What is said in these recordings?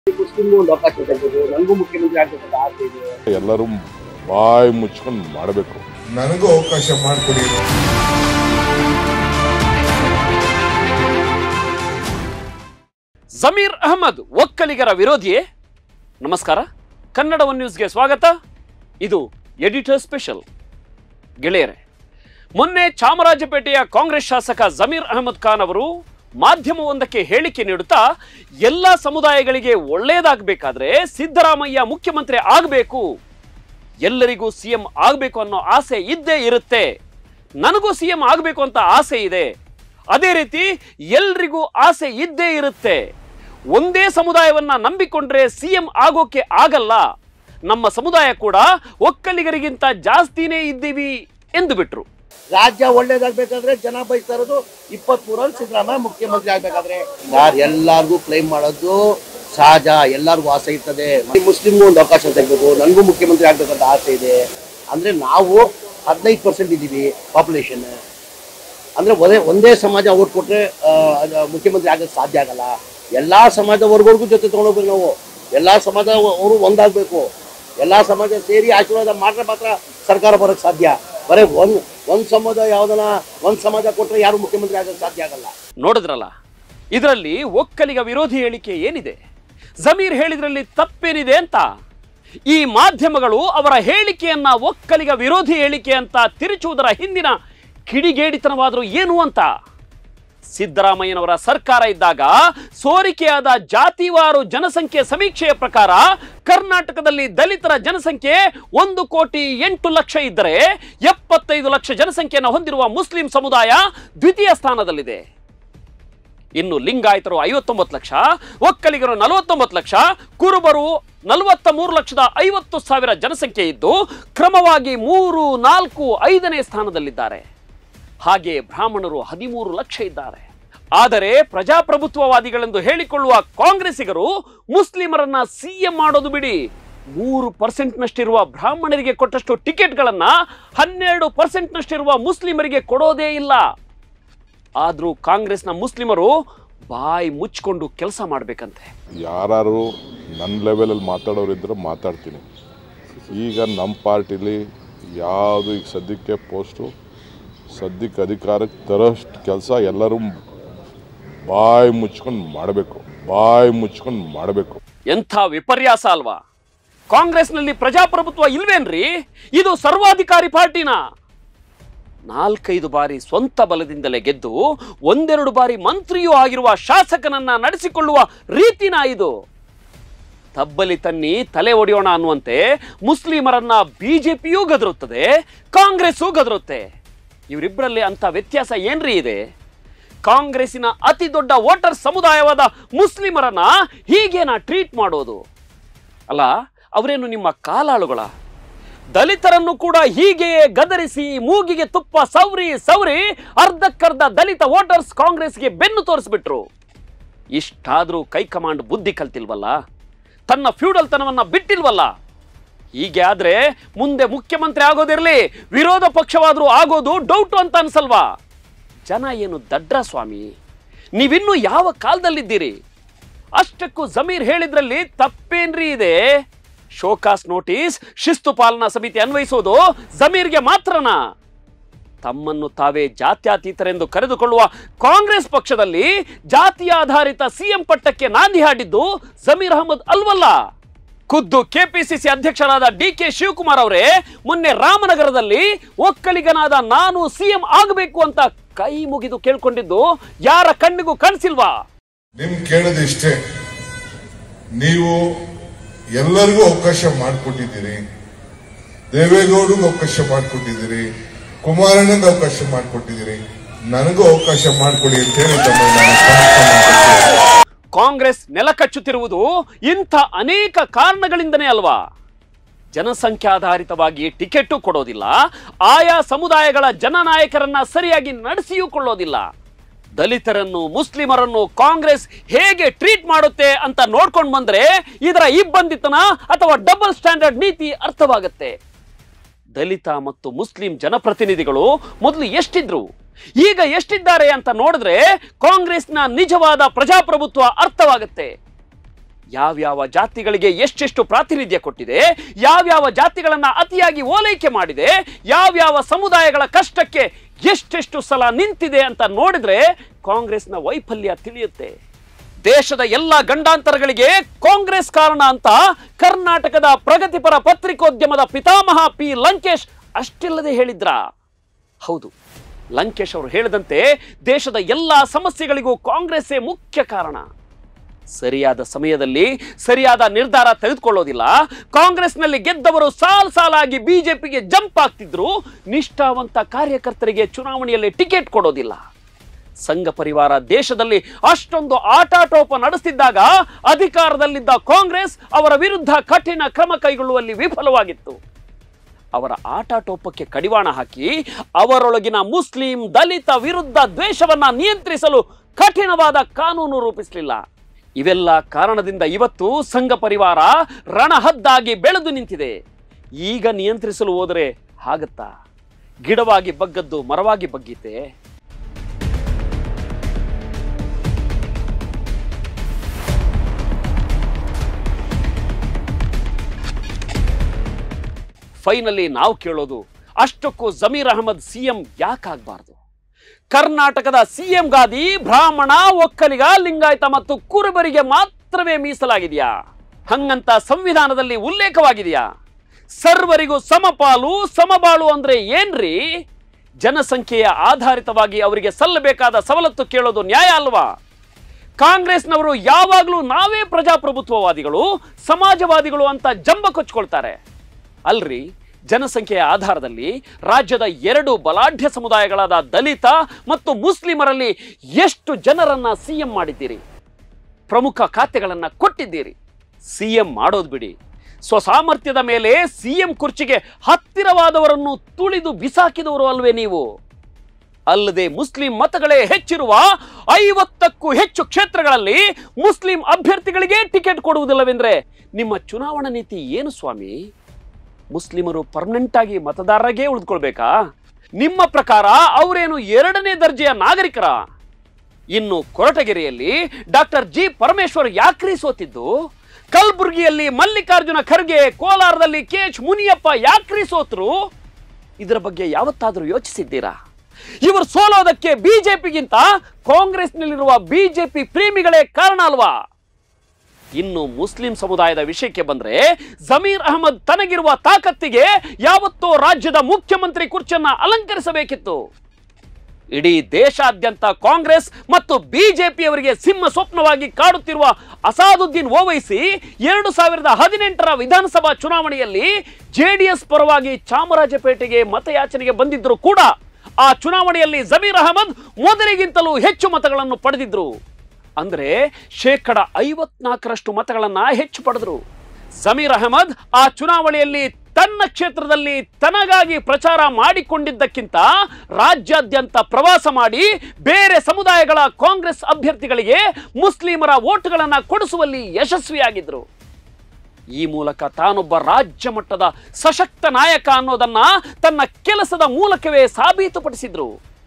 ಮುಸ್ಲಿಮ್ಗೂ ಒಂದು ಅವಕಾಶ ತೆಗೆದು ನನಗೂ ಮುಖ್ಯಮಂತ್ರಿ ಆಗಬೇಕಂತ ಆಸೆ ಇದೆ. ಎಲ್ಲರೂ ಬಾಯಿ ಮುಚ್ಕೊಂಡು ಮಾಡಬೇಕು. ನನಗೂ ಅವಕಾಶ ಮಾಡಿಕೊಡಿ. ಜಮೀರ್ ಅಹಮದ್ ಒಕ್ಕಲಿಗರ ವಿರೋಧಿಯೇ? ನಮಸ್ಕಾರ, ಕನ್ನಡ ಒನ್ ನ್ಯೂಸ್ಗೆ ಸ್ವಾಗತ. ಇದು ಎಡಿಟರ್ ಸ್ಪೆಷಲ್. ಗೆಳೆಯರೆ, ಮೊನ್ನೆ ಚಾಮರಾಜಪೇಟೆಯ ಕಾಂಗ್ರೆಸ್ ಶಾಸಕ ಜಮೀರ್ ಅಹಮದ್ ಖಾನ್ ಅವರು ಮಾಧ್ಯಮವೊಂದಕ್ಕೆ ಹೇಳಿಕೆ ನೀಡುತ್ತಾ ಎಲ್ಲ ಸಮುದಾಯಗಳಿಗೆ ಒಳ್ಳೆಯದಾಗಬೇಕಾದ್ರೆ ಸಿದ್ದರಾಮಯ್ಯ ಮುಖ್ಯಮಂತ್ರಿ ಆಗಬೇಕು, ಎಲ್ಲರಿಗೂ ಸಿಎಂ ಆಗಬೇಕು ಅನ್ನೋ ಆಸೆ ಇದ್ದೇ ಇರುತ್ತೆ, ನನಗೂ ಸಿಎಂ ಆಗಬೇಕು ಅಂತ ಆಸೆ ಇದೆ, ಅದೇ ರೀತಿ ಎಲ್ರಿಗೂ ಆಸೆ ಇದ್ದೇ ಇರುತ್ತೆ, ಒಂದೇ ಸಮುದಾಯವನ್ನ ನಂಬಿಕೊಂಡ್ರೆ ಸಿಎಂ ಆಗೋಕೆ ಆಗಲ್ಲ, ನಮ್ಮ ಸಮುದಾಯ ಕೂಡ ಒಕ್ಕಲಿಗರಿಗಿಂತ ಜಾಸ್ತಿನೇ ಇದ್ದೀವಿ ಎಂದು ಬಿಟ್ರು. ರಾಜ್ಯ ಒಳ್ಳೇದಾಗಬೇಕಾದ್ರೆ ಜನ ಬಯಸ್ತಾ ಇರೋದು 23ರಲ್ಲಿ ಸಿದ್ದರಾಮಯ್ಯ ಮುಖ್ಯಮಂತ್ರಿ ಆಗಬೇಕಾದ್ರೆ. ಎಲ್ಲಾರ್ಗೂ ಕ್ಲೈಮ್ ಮಾಡೋದು ಸಹಜ, ಎಲ್ಲರಿಗೂ ಆಸೆ ಇರ್ತದೆ. ಮುಸ್ಲಿಮ್ಗೂ ಒಂದು ಅವಕಾಶ ತೆಗೆದು ನನಗೂ ಮುಖ್ಯಮಂತ್ರಿ ಆಗಬೇಕಂತ ಆಸೆ ಇದೆ. ಅಂದರೆ ನಾವು 15% ಇದ್ದೀವಿ ಪಾಪ್ಯುಲೇಷನ್. ಅಂದರೆ ಒಂದೇ ಸಮಾಜ ಓಟ್ ಕೊಟ್ಟರೆ ಮುಖ್ಯಮಂತ್ರಿ ಆಗೋಕ್ಕೆ ಸಾಧ್ಯ ಆಗಲ್ಲ. ಎಲ್ಲ ಸಮಾಜದ ವರ್ಗಗಳಿಗೂ ಜೊತೆ ತೊಗೊಂಡೋಗ್ಬೇಕು ನಾವು. ಎಲ್ಲ ಸಮಾಜದವರು ಒಂದಾಗಬೇಕು. ಎಲ್ಲ ಸಮಾಜ ಸೇರಿ ಆಶೀರ್ವಾದ ಮಾತ್ರ ಸರ್ಕಾರ ಬರೋಕ್ಕೆ ಸಾಧ್ಯ. ಬರೀ ಒಂದು ಸಮಾಜ ಯಾವುದನ್ನ ಒಂದು ಸಮಾಜ ಕೊಟ್ಟರೆ ಯಾರು ಮುಖ್ಯಮಂತ್ರಿ ಆಗೋಕ್ಕೆ ಸಾಧ್ಯ ಆಗಲ್ಲ. ನೋಡಿದ್ರಲ್ಲ, ಇದರಲ್ಲಿ ಒಕ್ಕಲಿಗ ವಿರೋಧಿ ಹೇಳಿಕೆ ಏನಿದೆ, ಜಮೀರ್ ಹೇಳಿದ್ರಲ್ಲಿ ತಪ್ಪೇನಿದೆ ಅಂತ. ಈ ಮಾಧ್ಯಮಗಳು ಅವರ ಹೇಳಿಕೆಯನ್ನ ಒಕ್ಕಲಿಗ ವಿರೋಧಿ ಹೇಳಿಕೆ ಅಂತ ತಿರುಚುವುದರ ಹಿಂದಿನ ಕಿಡಿಗೇಡಿತನವಾದರೂ ಏನು ಅಂತ. ಸಿದ್ದರಾಮಯ್ಯನವರ ಸರ್ಕಾರ ಇದ್ದಾಗ ಸೋರಿಕೆಯಾದ ಜಾತಿವಾರು ಜನಸಂಖ್ಯೆ ಸಮೀಕ್ಷೆಯ ಪ್ರಕಾರ ಕರ್ನಾಟಕದಲ್ಲಿ ದಲಿತರ ಜನಸಂಖ್ಯೆ 1,08,00,000 ಇದ್ದರೆ 75 ಲಕ್ಷ ಜನಸಂಖ್ಯೆಯನ್ನು ಹೊಂದಿರುವ ಮುಸ್ಲಿಂ ಸಮುದಾಯ ದ್ವಿತೀಯ ಸ್ಥಾನದಲ್ಲಿದೆ. ಇನ್ನು ಲಿಂಗಾಯತರು 59 ಲಕ್ಷ, ಒಕ್ಕಲಿಗರು 49 ಲಕ್ಷ, ಕುರುಬರು 43,50,000 ಜನಸಂಖ್ಯೆ ಇದ್ದು ಕ್ರಮವಾಗಿ 3, 4, 5ನೇ ಸ್ಥಾನದಲ್ಲಿದ್ದಾರೆ. ಹಾಗೆ ಬ್ರಾಹ್ಮಣರು 13 ಲಕ್ಷ ಇದ್ದಾರೆ. ಆದರೆ ಪ್ರಜಾಪ್ರಭುತ್ವವಾದಿಗಳೆಂದು ಹೇಳಿಕೊಳ್ಳುವ ಕಾಂಗ್ರೆಸ್ಸಿಗರು ಮುಸ್ಲಿಮರನ್ನ ಸಿಎಂ ಮಾಡೋದು ಬಿಡಿ, 3%ನಷ್ಟಿರುವ ಬ್ರಾಹ್ಮಣರಿಗೆ ಕೊಟ್ಟಷ್ಟು ಟಿಕೆಟ್ಗಳನ್ನ 12%ನಷ್ಟಿರುವ ಮುಸ್ಲಿಮರಿಗೆ ಕೊಡೋದೇ ಇಲ್ಲ. ಆದ್ರೂ ಕಾಂಗ್ರೆಸ್ನ ಮುಸ್ಲಿಮರು ಬಾಯಿ ಮುಚ್ಚಿಕೊಂಡು ಕೆಲಸ ಮಾಡಬೇಕಂತೆ. ಯಾರು ನನ್ನ ಲೆವೆಲಲ್ಲಿ ಮಾತಾಡೋರಿದ್ರೆ ಮಾತಾಡ್ತೀನಿ. ಈಗ ನಮ್ಮ ಪಾರ್ಟಿಲಿ ಯಾವುದು ಈಗ ಸದ್ಯಕ್ಕೆ ಪೋಸ್ಟು ಸದ್ಯಕ್ಕೆ ಅಧಿಕಾರಕ್ಕೆ ತರೋಷ್ಟು ಕೆಲಸ ಎಲ್ಲರೂ ಬಾಯಿ ಮುಚ್ಕೊಂಡು ಮಾಡಬೇಕು. ಎಂಥ ವಿಪರ್ಯಾಸ ಅಲ್ವಾ? ಕಾಂಗ್ರೆಸ್ನಲ್ಲಿ ಪ್ರಜಾಪ್ರಭುತ್ವ ಇಲ್ವೇನ್ರಿ? ಇದು ಸರ್ವಾಧಿಕಾರಿ ಪಾರ್ಟಿನ. 4-5 ಬಾರಿ ಸ್ವಂತ ಬಲದಿಂದಲೇ ಗೆದ್ದು 1-2 ಬಾರಿ ಮಂತ್ರಿಯೂ ಆಗಿರುವ ಶಾಸಕನನ್ನ ನಡೆಸಿಕೊಳ್ಳುವ ರೀತಿನ ಇದು. ತಬ್ಬಲಿ ತನ್ನಿ ತಲೆ ಒಡೆಯೋಣ ಅನ್ನುವಂತೆ ಮುಸ್ಲಿಮರನ್ನ ಬಿಜೆಪಿಯೂ ಗದರುತ್ತದೆ, ಕಾಂಗ್ರೆಸ್ಸೂ ಗದರುತ್ತೆ. ಇವರಿಬ್ಬರಲ್ಲಿ ಅಂತ ವ್ಯತ್ಯಾಸ ಏನ್ರಿ ಇದೆ? ಕಾಂಗ್ರೆಸ್ಸಿನ ಅತಿ ದೊಡ್ಡ ವೋಟರ್ ಸಮುದಾಯವಾದ ಮುಸ್ಲಿಮರನ್ನ ಹೀಗೇನಾ ಟ್ರೀಟ್ ಮಾಡೋದು? ಅಲ್ಲ, ಅವರೇನು ನಿಮ್ಮ ಕಾಲಾಳುಗಳ? ದಲಿತರನ್ನು ಕೂಡ ಹೀಗೆಯೇ ಗದರಿಸಿ ಮೂಗಿಗೆ ತುಪ್ಪ ಸವರಿ ಅರ್ಧಕ್ಕರ್ಧ ದಲಿತ ವೋಟರ್ಸ್ ಕಾಂಗ್ರೆಸ್ಗೆ ಬೆನ್ನು ತೋರಿಸ್ಬಿಟ್ರು. ಇಷ್ಟಾದ್ರೂ ಕೈಕಮಾಂಡ್ ಬುದ್ಧಿ ಕಲ್ತಿಲ್ವಲ್ಲ, ತನ್ನ ಫ್ಯೂಡಲ್ ತನವನ್ನ ಬಿಟ್ಟಿಲ್ವಲ್ಲ. ಹೀಗೆ ಆದ್ರೆ ಮುಂದೆ ಮುಖ್ಯಮಂತ್ರಿ ಆಗೋದಿರ್ಲಿ, ವಿರೋಧ ಪಕ್ಷವಾದ್ರೂ ಆಗೋದು ಡೌಟು ಅಂತ ಅನ್ಸಲ್ವಾ? ಜನ ಏನು ದಡ್ರ ಸ್ವಾಮಿ, ನೀವಿನ್ನೂ ಯಾವ ಕಾಲದಲ್ಲಿದ್ದೀರಿ? ಅಷ್ಟಕ್ಕೂ ಜಮೀರ್ ಹೇಳಿದ್ರಲ್ಲಿ ತಪ್ಪೇನ್ರಿ ಇದೆ? ಶೋಕಾಸ್ ನೋಟಿಸ್ ಶಿಸ್ತು ಪಾಲನಾ ಸಮಿತಿ ಅನ್ವಯಿಸೋದು ಜಮೀರ್ಗೆ ಮಾತ್ರನಾ? ತಮ್ಮನ್ನು ತಾವೇ ಜಾತ್ಯತೀತರೆಂದು ಕರೆದುಕೊಳ್ಳುವ ಕಾಂಗ್ರೆಸ್ ಪಕ್ಷದಲ್ಲಿ ಜಾತಿಯಾಧಾರಿತ ಸಿಎಂ ಪಟ್ಟಕ್ಕೆ ನಾಂದಿ ಹಾಡಿದ್ದು ಜಮೀರ್ ಅಹಮದ್ ಅಲ್ವಲ್ಲ. ಖುದ್ದು ಕೆಪಿಸಿಸಿ ಅಧ್ಯಕ್ಷರಾದ ಡಿ.ಕೆ. ಶಿವಕುಮಾರ್ ಅವರೇ ಮೊನ್ನೆ ರಾಮನಗರದಲ್ಲಿ ಒಕ್ಕಲಿಗನಾದ ನಾನು ಸಿಎಂ ಆಗಬೇಕು ಅಂತ ಕೈ ಮುಗಿದು ಕೇಳ್ಕೊಂಡಿದ್ದು ಯಾರ ಕಣ್ಣಿಗೂ ಕಾಣಿಸಿಲ್ವಾ? ನಿಮ್ ಕೇಳೋದಿಷ್ಟೇ, ನೀವು ಎಲ್ಲರಿಗೂ ಅವಕಾಶ ಮಾಡಿಕೊಟ್ಟಿದ್ದೀರಿ. ದೇವೇಗೌಡರಿಗೂ ಅವಕಾಶ ಮಾಡಿಕೊಟ್ಟಿದ್ದೀರಿ, ಕುಮಾರಣ್ಣಗೆ ಅವಕಾಶ ಮಾಡಿಕೊಟ್ಟಿದ್ದೀರಿ, ನನಗೂ ಅವಕಾಶ ಮಾಡಿಕೊಡಿ ಅಂತ ಹೇಳಿ ಕಾಂಗ್ರೆಸ್ ನೆಲಕಚ್ಚುತ್ತಿರುವುದು ಇಂಥ ಅನೇಕ ಕಾರಣಗಳಿಂದನೇ ಅಲ್ವಾ? ಜನಸಂಖ್ಯಾಧಾರಿತವಾಗಿ ಟಿಕೆಟ್ ಕೊಡೋದಿಲ್ಲ, ಆಯಾ ಸಮುದಾಯಗಳ ಜನನಾಯಕರನ್ನ ಸರಿಯಾಗಿ ನಡೆಸಿಯೂ ಕೊಳ್ಳೋದಿಲ್ಲ, ದಲಿತರನ್ನು ಮುಸ್ಲಿಮರನ್ನು ಕಾಂಗ್ರೆಸ್ ಹೇಗೆ ಟ್ರೀಟ್ ಮಾಡುತ್ತೆ ಅಂತ ನೋಡ್ಕೊಂಡು ಬಂದ್ರೆ ಇದರ ಇಬ್ಬಂದಿತನ ಅಥವಾ ಡಬಲ್ ಸ್ಟ್ಯಾಂಡರ್ಡ್ ನೀತಿ ಅರ್ಥವಾಗುತ್ತೆ. ದಲಿತ ಮತ್ತು ಮುಸ್ಲಿಂ ಜನಪ್ರತಿನಿಧಿಗಳು ಮೊದಲು ಎಷ್ಟಿದ್ರು, ಈಗ ಎಷ್ಟಿದ್ದಾರೆ ಅಂತ ನೋಡಿದ್ರೆ ಕಾಂಗ್ರೆಸ್ನ ನಿಜವಾದ ಪ್ರಜಾಪ್ರಭುತ್ವ ಅರ್ಥವಾಗುತ್ತೆ. ಯಾವ್ಯಾವ ಜಾತಿಗಳಿಗೆ ಎಷ್ಟೆಷ್ಟು ಪ್ರಾತಿನಿಧ್ಯ ಕೊಟ್ಟಿದೆ, ಯಾವ್ಯಾವ ಜಾತಿಗಳನ್ನ ಅತಿಯಾಗಿ ಓಲೈಕೆ ಮಾಡಿದೆ, ಯಾವ್ಯಾವ ಸಮುದಾಯಗಳ ಕಷ್ಟಕ್ಕೆ ಎಷ್ಟೆಷ್ಟು ಸಲ ನಿಂತಿದೆ ಅಂತ ನೋಡಿದ್ರೆ ಕಾಂಗ್ರೆಸ್ನ ವೈಫಲ್ಯ ತಿಳಿಯುತ್ತೆ. ದೇಶದ ಎಲ್ಲ ಗಂಡಾಂತರಗಳಿಗೆ ಕಾಂಗ್ರೆಸ್ ಕಾರಣ ಅಂತ ಕರ್ನಾಟಕದ ಪ್ರಗತಿಪರ ಪತ್ರಿಕೋದ್ಯಮದ ಪಿತಾಮಹ ಪಿ ಲಂಕೇಶ್ ಅಷ್ಟಿಲ್ಲದೆ ಹೇಳಿದ್ರ? ಹೌದು, ಲಂಕೇಶ್ ಅವರು ಹೇಳಿದಂತೆ ದೇಶದ ಎಲ್ಲ ಸಮಸ್ಯೆಗಳಿಗೂ ಕಾಂಗ್ರೆಸ್ಸೇ ಮುಖ್ಯ ಕಾರಣ. ಸರಿಯಾದ ಸಮಯದಲ್ಲಿ ಸರಿಯಾದ ನಿರ್ಧಾರ ತೆಗೆದುಕೊಳ್ಳೋದಿಲ್ಲ. ಕಾಂಗ್ರೆಸ್ನಲ್ಲಿ ಗೆದ್ದವರು ಸಾಲಾಗಿ ಬಿಜೆಪಿಗೆ ಜಂಪ್ ಆಗ್ತಿದ್ರು. ನಿಷ್ಠಾವಂತ ಕಾರ್ಯಕರ್ತರಿಗೆ ಚುನಾವಣೆಯಲ್ಲಿ ಟಿಕೆಟ್ ಕೊಡೋದಿಲ್ಲ. ಸಂಘ ಪರಿವಾರ ದೇಶದಲ್ಲಿ ಅಷ್ಟೊಂದು ಆಟಾಟೋಪ ನಡೆಸುತ್ತಿದ್ದಾಗ ಅಧಿಕಾರದಲ್ಲಿದ್ದ ಕಾಂಗ್ರೆಸ್ ಅವರ ವಿರುದ್ಧ ಕಠಿಣ ಕ್ರಮ ಕೈಗೊಳ್ಳುವಲ್ಲಿ ವಿಫಲವಾಗಿತ್ತು. ಅವರ ಆಟಾಟೋಪಕ್ಕೆ ಕಡಿವಾಣ ಹಾಕಿ ಅವರೊಳಗಿನ ಮುಸ್ಲಿಂ ದಲಿತ ವಿರುದ್ಧ ದ್ವೇಷವನ್ನ ನಿಯಂತ್ರಿಸಲು ಕಠಿಣವಾದ ಕಾನೂನು ರೂಪಿಸಲಿಲ್ಲ. ಇವೆಲ್ಲ ಕಾರಣದಿಂದ ಇವತ್ತು ಸಂಘ ಪರಿವಾರ ರಣಹದ್ದಾಗಿ ಬೆಳೆದು ನಿಂತಿದೆ. ಈಗ ನಿಯಂತ್ರಿಸಲು ಹೋದರೆ ಹಾಗತ್ತಾ? ಗಿಡವಾಗಿ ಬಗ್ಗದ್ದು ಮರವಾಗಿ ಬಗ್ಗೀತೆ. ಫೈನಲಿ ನಾವು ಕೇಳೋದು, ಅಷ್ಟಕ್ಕೂ ಜಮೀರ್ ಅಹಮದ್ ಸಿಎಂ ಯಾಕಾಗಬಾರ್ದು? ಕರ್ನಾಟಕದ ಸಿಎಂ ಗಾದಿ ಬ್ರಾಹ್ಮಣ, ಒಕ್ಕಲಿಗ, ಲಿಂಗಾಯತ ಮತ್ತು ಕುರುಬರಿಗೆ ಮಾತ್ರವೇ ಮೀಸಲಾಗಿದೆಯಾ? ಹಂಗಂತ ಸಂವಿಧಾನದಲ್ಲಿ ಉಲ್ಲೇಖವಾಗಿದೆಯಾ? ಸರ್ವರಿಗೂ ಸಮಪಾಲು ಸಮಬಾಳು ಅಂದ್ರೆ ಏನ್ರಿ? ಜನಸಂಖ್ಯೆಯ ಆಧಾರಿತವಾಗಿ ಅವರಿಗೆ ಸಲ್ಲಬೇಕಾದ ಸವಲತ್ತು ಕೇಳೋದು ನ್ಯಾಯ ಅಲ್ವಾ? ಕಾಂಗ್ರೆಸ್ನವರು ಯಾವಾಗಲೂ ನಾವೇ ಪ್ರಜಾಪ್ರಭುತ್ವವಾದಿಗಳು, ಸಮಾಜವಾದಿಗಳು ಅಂತ ಜಂಬ ಕೊಚ್ಕೊಳ್ತಾರೆ. ಅಲ್ರಿ, ಜನಸಂಖ್ಯೆಯ ಆಧಾರದಲ್ಲಿ ರಾಜ್ಯದ 2 ಬಲಾಢ್ಯ ಸಮುದಾಯಗಳಾದ ದಲಿತ ಮತ್ತು ಮುಸ್ಲಿಮರಲ್ಲಿ ಎಷ್ಟು ಜನರನ್ನ ಸಿಎಂ ಮಾಡಿದ್ದೀರಿ? ಪ್ರಮುಖ ಖಾತೆಗಳನ್ನ ಕೊಟ್ಟಿದ್ದೀರಿ. ಸಿಎಂ ಮಾಡೋದು ಬಿಡಿ, ಸ್ವಸಾಮರ್ಥ್ಯದ ಮೇಲೆ ಸಿಎಂ ಕುರ್ಚಿಗೆ ಹತ್ತಿರವಾದವರನ್ನು ತುಳಿದು ಬಿಸಾಕಿದವರು ಅಲ್ವೇ ನೀವು? ಅಲ್ಲದೆ ಮುಸ್ಲಿಂ ಮತಗಳೇ ಹೆಚ್ಚಿರುವ 50ಕ್ಕೂ ಹೆಚ್ಚು ಕ್ಷೇತ್ರಗಳಲ್ಲಿ ಮುಸ್ಲಿಂ ಅಭ್ಯರ್ಥಿಗಳಿಗೆ ಟಿಕೆಟ್ ಕೊಡುವುದಿಲ್ಲವೆಂದ್ರೆ ನಿಮ್ಮ ಚುನಾವಣಾ ನೀತಿ ಏನು ಸ್ವಾಮಿ? ಮುಸ್ಲಿಮರು ಪರ್ಮನೆಂಟ್ ಆಗಿ ಮತದಾರರಾಗೇ ಉಳಿದುಕೊಳ್ಬೇಕಾ? ನಿಮ್ಮ ಪ್ರಕಾರ ಅವರೇನು 2ನೇ ದರ್ಜೆಯ ನಾಗರಿಕರ? ಇನ್ನು ಕೊರಟಗೆರೆಯಲ್ಲಿ ಡಾಕ್ಟರ್ ಜಿ ಪರಮೇಶ್ವರ್ ಯಾಕ್ರಿ ಸೋತಿದ್ದು? ಕಲಬುರಗಿಯಲ್ಲಿ ಮಲ್ಲಿಕಾರ್ಜುನ ಖರ್ಗೆ, ಕೋಲಾರದಲ್ಲಿ KH ಮುನಿಯಪ್ಪ ಯಾಕ್ರಿ ಸೋತರು? ಇದರ ಬಗ್ಗೆ ಯಾವತ್ತಾದರೂ ಯೋಚಿಸಿದ್ದೀರಾ? ಇವರು ಸೋಲೋದಕ್ಕೆ ಬಿಜೆಪಿಗಿಂತ ಕಾಂಗ್ರೆಸ್ನಲ್ಲಿರುವ ಬಿಜೆಪಿ ಪ್ರೇಮಿಗಳೇ ಕಾರಣ ಅಲ್ವಾ? ಇನ್ನು ಮುಸ್ಲಿಂ ಸಮುದಾಯದ ವಿಷಯಕ್ಕೆ ಬಂದ್ರೆ, ಜಮೀರ್ ಅಹಮದ್ ತನಗಿರುವ ತಾಕತ್ತಿಗೆ ಯಾವತ್ತೋ ರಾಜ್ಯದ ಮುಖ್ಯಮಂತ್ರಿ ಕುರ್ಚಿಯನ್ನ ಅಲಂಕರಿಸಬೇಕಿತ್ತು. ಇಡೀ ದೇಶಾದ್ಯಂತ ಕಾಂಗ್ರೆಸ್ ಮತ್ತು ಬಿಜೆಪಿಯವರಿಗೆ ಸಿಂಹ ಸ್ವಪ್ನವಾಗಿ ಕಾಡುತ್ತಿರುವ ಅಸಾದುದ್ದೀನ್ ಓವೈಸಿ 2018ರ ವಿಧಾನಸಭಾ ಚುನಾವಣೆಯಲ್ಲಿ ಜೆಡಿಎಸ್ ಪರವಾಗಿ ಚಾಮರಾಜಪೇಟೆಗೆ ಮತಯಾಚನೆಗೆ ಬಂದಿದ್ರು ಕೂಡ ಆ ಚುನಾವಣೆಯಲ್ಲಿ ಜಮೀರ್ ಅಹಮದ್ ಮೊದಲಿಗಿಂತಲೂ ಹೆಚ್ಚು ಮತಗಳನ್ನು ಪಡೆದಿದ್ರು. ಅಂದ್ರೆ 54% ಮತಗಳನ್ನ ಹೆಚ್ಚು ಪಡೆದ್ರು. ಜಮೀರ್ ಅಹಮದ್ ಆ ಚುನಾವಣೆಯಲ್ಲಿ ತನ್ನ ಕ್ಷೇತ್ರದಲ್ಲಿ ತನಗಾಗಿ ಪ್ರಚಾರ ಮಾಡಿಕೊಂಡಿದ್ದಕ್ಕಿಂತ ರಾಜ್ಯಾದ್ಯಂತ ಪ್ರವಾಸ ಮಾಡಿ ಬೇರೆ ಸಮುದಾಯಗಳ ಕಾಂಗ್ರೆಸ್ ಅಭ್ಯರ್ಥಿಗಳಿಗೆ ಮುಸ್ಲಿಮರ ವೋಟ್ಗಳನ್ನ ಕೊಡಿಸುವಲ್ಲಿ ಯಶಸ್ವಿಯಾಗಿದ್ರು. ಈ ಮೂಲಕ ತಾನೊಬ್ಬ ರಾಜ್ಯ ಮಟ್ಟದ ಸಶಕ್ತ ನಾಯಕ ಅನ್ನೋದನ್ನ ತನ್ನ ಕೆಲಸದ ಮೂಲಕವೇ ಸಾಬೀತುಪಡಿಸಿದ್ರು.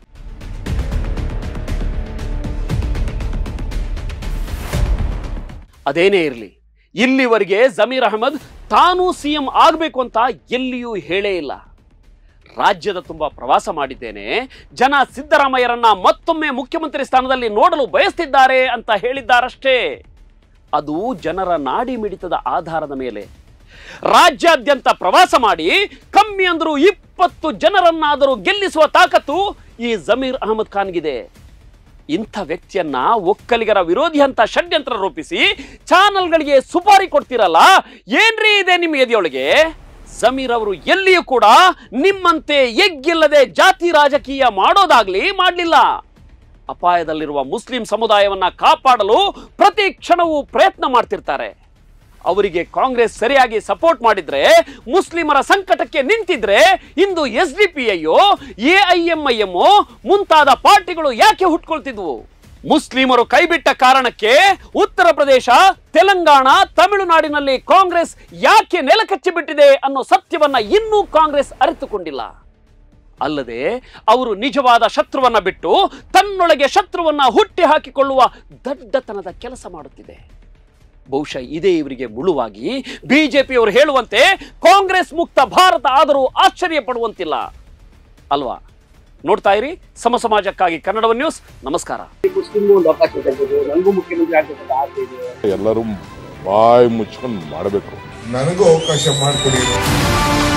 ಅದೇನೇ ಇರಲಿ, ಇಲ್ಲಿವರೆಗೆ ಜಮೀರ್ ಅಹಮದ್ ತಾನೂ ಸಿಎಂ ಆಗಬೇಕು ಅಂತ ಎಲ್ಲಿಯೂ ಹೇಳೇ ಇಲ್ಲ. ರಾಜ್ಯದ ತುಂಬಾ ಪ್ರವಾಸ ಮಾಡಿದ್ದೇನೆ, ಜನ ಸಿದ್ದರಾಮಯ್ಯರನ್ನ ಮತ್ತೊಮ್ಮೆ ಮುಖ್ಯಮಂತ್ರಿ ಸ್ಥಾನದಲ್ಲಿ ನೋಡಲು ಬಯಸ್ತಿದ್ದಾರೆ ಅಂತ ಹೇಳಿದ್ದಾರಷ್ಟೇ. ಅದು ಜನರ ನಾಡಿ ಮಿಡಿತದ ಆಧಾರದ ಮೇಲೆ. ರಾಜ್ಯಾದ್ಯಂತ ಪ್ರವಾಸ ಮಾಡಿ ಕಮ್ಮಿ ಅಂದ್ರೂ 20 ಜನರನ್ನಾದರೂ ಗೆಲ್ಲಿಸುವ ತಾಕತ್ತು ಈ ಜಮೀರ್ ಅಹಮದ್ ಖಾನ್ಗಿದೆ. ಇಂಥ ವ್ಯಕ್ತಿಯನ್ನ ಒಕ್ಕಲಿಗರ ವಿರೋಧಿ ಅಂತ ಷಡ್ಯಂತ್ರ ರೂಪಿಸಿ ಚಾನಲ್ಗಳಿಗೆ ಸುಪಾರಿ ಕೊಡ್ತಿರಲ್ಲ, ಏನ್ರಿ ಇದೆ ನಿಮ್ಮ ಎದೆಯೊಳಗೆ? ಜಮೀರ್ ಅವರು ಎಲ್ಲಿಯೂ ಕೂಡ ನಿಮ್ಮಂತೆ ಎಗ್ಗಿಲ್ಲದೆ ಜಾತಿ ರಾಜಕೀಯ ಮಾಡೋದಾಗ್ಲಿ ಮಾಡಲಿಲ್ಲ. ಅಪಾಯದಲ್ಲಿರುವ ಮುಸ್ಲಿಂ ಸಮುದಾಯವನ್ನ ಕಾಪಾಡಲು ಪ್ರತಿ ಕ್ಷಣವೂ ಪ್ರಯತ್ನ ಮಾಡ್ತಿರ್ತಾರೆ. ಅವರಿಗೆ ಕಾಂಗ್ರೆಸ್ ಸರಿಯಾಗಿ ಸಪೋರ್ಟ್ ಮಾಡಿದ್ರೆ, ಮುಸ್ಲಿಮರ ಸಂಕಟಕ್ಕೆ ನಿಂತಿದ್ರೆ ಇಂದು SDPIಯೋ AIMIMO ಮುಂತಾದ ಪಾರ್ಟಿಗಳು ಯಾಕೆ ಹುಟ್ಕೊಳ್ತಿದ್ವು? ಮುಸ್ಲಿಮರು ಕೈಬಿಟ್ಟ ಕಾರಣಕ್ಕೆ ಉತ್ತರ ಪ್ರದೇಶ, ತೆಲಂಗಾಣ, ತಮಿಳುನಾಡಿನಲ್ಲಿ ಕಾಂಗ್ರೆಸ್ ಯಾಕೆ ನೆಲಕಚ್ಚಿ ಬಿಟ್ಟಿದೆ ಅನ್ನೋ ಸತ್ಯವನ್ನ ಇನ್ನೂ ಕಾಂಗ್ರೆಸ್ ಅರಿತುಕೊಂಡಿಲ್ಲ. ಅಲ್ಲದೆ ಅವರು ನಿಜವಾದ ಶತ್ರುವನ್ನ ಬಿಟ್ಟು ತನ್ನೊಳಗೆ ಶತ್ರುವನ್ನ ಹುಟ್ಟಿ ಹಾಕಿಕೊಳ್ಳುವ ದಡ್ಡತನದ ಕೆಲಸ ಮಾಡುತ್ತಿದೆ. ಬಹುಶಃ ಇದೇ ಇವರಿಗೆ ಮುಳುವಾಗಿ ಬಿಜೆಪಿಯವರು ಹೇಳುವಂತೆ ಕಾಂಗ್ರೆಸ್ ಮುಕ್ತ ಭಾರತ ಆದರೂ ಆಶ್ಚರ್ಯ ಪಡುವಂತಿಲ್ಲ ಅಲ್ವಾ? ನೋಡ್ತಾ ಇರಿ ಸಮ ಸಮಾಜಕ್ಕಾಗಿ ಕನ್ನಡ ನ್ಯೂಸ್. ನಮಸ್ಕಾರ. ಮುಸ್ಲಿಂಗೂ ಒಂದು ಅವಕಾಶ ತೆಗೆದು ನನಗೂ ಮುಖ್ಯಮಂತ್ರಿ ಆಗಬೇಕಂತ ಆಸೆ ಇದೆ. ಎಲ್ಲರೂ ಬಾಯಿ ಮುಚ್ಕೊಂಡು ಮಾಡಬೇಕು. ನನಗೂ ಅವಕಾಶ ಮಾಡಿಕೊಡಿ.